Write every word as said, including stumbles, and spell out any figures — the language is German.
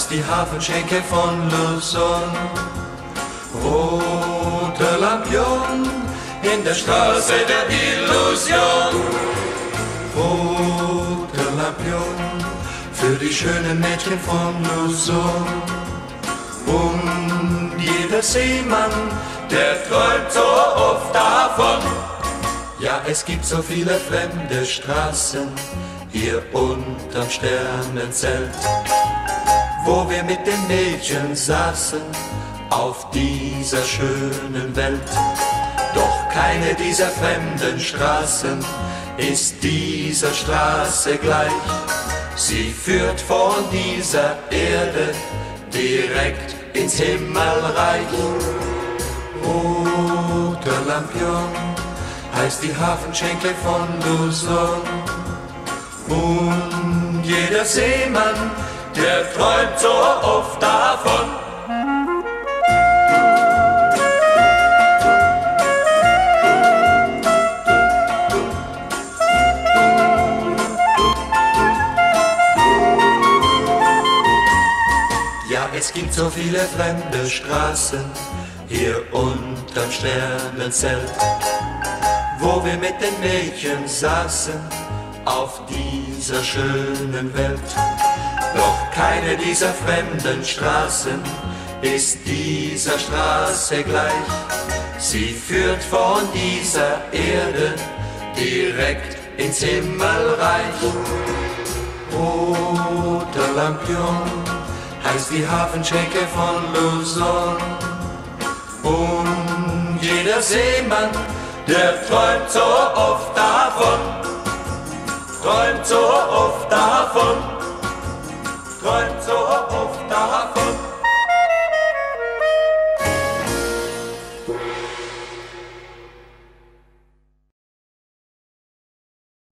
heißt die Hafenschenke von Luzon. Rote Lampion in der Straße der Illusion. Rote Lampion für die schönen Mädchen von Luzon. Und jeder Seemann, der träumt so oft davon. Ja, es gibt so viele fremde Straßen hier unterm Sternenzelt, wo wir mit den Mädchen saßen auf dieser schönen Welt. Doch keine dieser fremden Straßen ist dieser Straße gleich. Sie führt von dieser Erde direkt ins Himmelreich. Roter Lampion heißt die Hafenschenke von Luzon. Und jeder Seemann, der träumt so oft davon. Ja, es gibt so viele fremde Straßen hier unterm Sternenzelt, wo wir mit den Mädchen saßen auf dieser schönen Welt. Doch keine dieser fremden Straßen ist dieser Straße gleich. Sie führt von dieser Erde direkt ins Himmelreich. Roter Lampion heißt die Hafenschenke von Luzon. Und jeder Seemann, der träumt so oft davon, träumt so oft davon, träumt so oft davon.